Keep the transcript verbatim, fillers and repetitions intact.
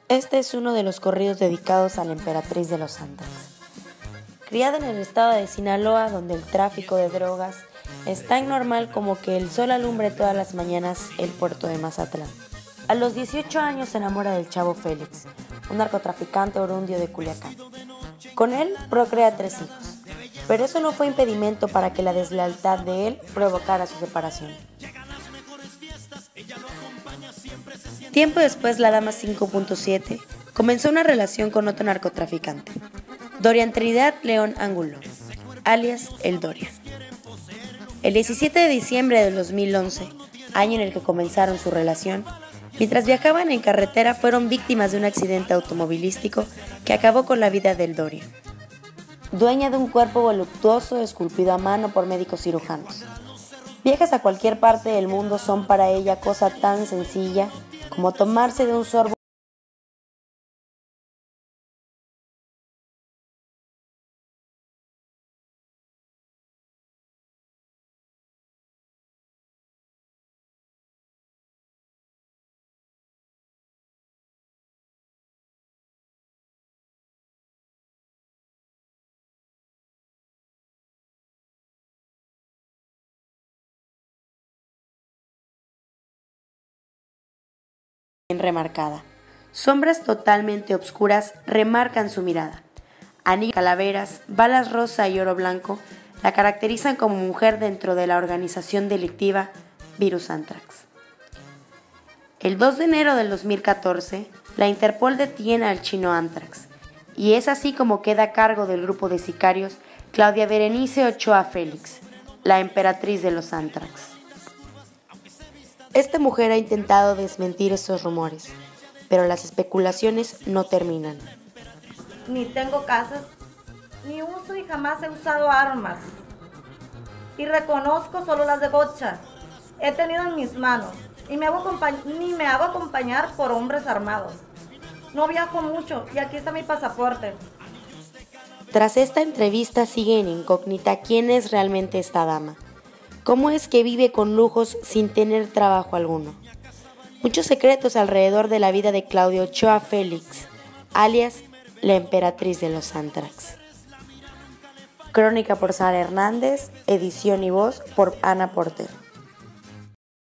Este es uno de los corridos dedicados a la emperatriz de los Antrax. Criada en el estado de Sinaloa, donde el tráfico de drogas es tan normal como que el sol alumbre todas las mañanas el puerto de Mazatlán. A los dieciocho años se enamora del Chavo Félix, un narcotraficante orundio de Culiacán. Con él procrea tres hijos, pero eso no fue impedimento para que la deslealtad de él provocara su separación. Tiempo después, la Dama cinco punto siete comenzó una relación con otro narcotraficante, Dorian Trinidad León Ángulo, alias El Dorian. El diecisiete de diciembre de dos mil once, año en el que comenzaron su relación, mientras viajaban en carretera fueron víctimas de un accidente automovilístico que acabó con la vida del Dorian. Dueña de un cuerpo voluptuoso esculpido a mano por médicos cirujanos. Viajes a cualquier parte del mundo son para ella cosa tan sencilla como tomarse de un sorbo bien remarcada. Sombras totalmente obscuras remarcan su mirada. Anillos, calaveras, balas rosa y oro blanco la caracterizan como mujer dentro de la organización delictiva Virus Antrax. El dos de enero del dos mil catorce, la Interpol detiene al chino Antrax, y es así como queda a cargo del grupo de sicarios Claudia Berenice Ochoa Félix, la emperatriz de los Antrax. Esta mujer ha intentado desmentir esos rumores, pero las especulaciones no terminan. Ni tengo casas, ni uso y jamás he usado armas. Y reconozco solo las de gocha. He tenido en mis manos y me hago ni me hago acompañar por hombres armados. No viajo mucho y aquí está mi pasaporte. Tras esta entrevista sigue en incógnita quién es realmente esta dama. ¿Cómo es que vive con lujos sin tener trabajo alguno? Muchos secretos alrededor de la vida de Claudia Ochoa Félix, alias la emperatriz de los Antrax. Crónica por Sara Hernández, edición y voz por Ana Porter.